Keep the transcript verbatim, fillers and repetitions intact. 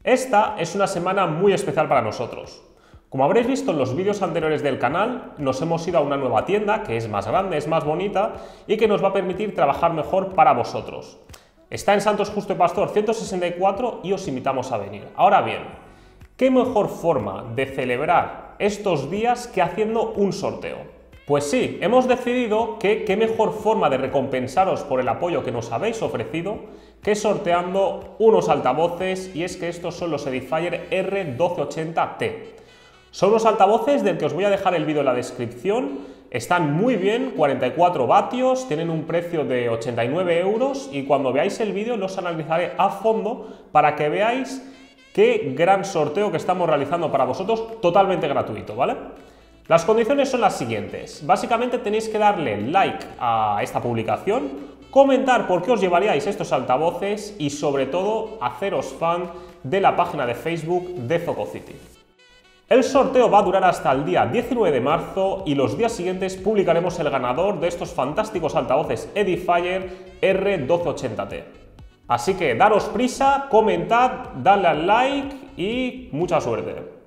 Esta es una semana muy especial para nosotros. Como habréis visto en los vídeos anteriores del canal, nos hemos ido a una nueva tienda que es más grande, es más bonita y que nos va a permitir trabajar mejor para vosotros. Está en Santos Justo de Pastor ciento sesenta y cuatro y os invitamos a venir. Ahora bien, ¿qué mejor forma de celebrar estos días que haciendo un sorteo? Pues sí, hemos decidido que qué mejor forma de recompensaros por el apoyo que nos habéis ofrecido que sorteando unos altavoces, y es que estos son los Edifier R doce ochenta T. Son unos altavoces del que os voy a dejar el vídeo en la descripción. Están muy bien, cuarenta y cuatro vatios, tienen un precio de ochenta y nueve euros y cuando veáis el vídeo los analizaré a fondo para que veáis qué gran sorteo que estamos realizando para vosotros, totalmente gratuito, ¿vale? Las condiciones son las siguientes. Básicamente tenéis que darle like a esta publicación, comentar por qué os llevaríais estos altavoces y sobre todo haceros fan de la página de Facebook de Zococity. El sorteo va a durar hasta el día diecinueve de marzo y los días siguientes publicaremos el ganador de estos fantásticos altavoces Edifier R doce ochenta T. Así que daros prisa, comentad, dadle al like y mucha suerte.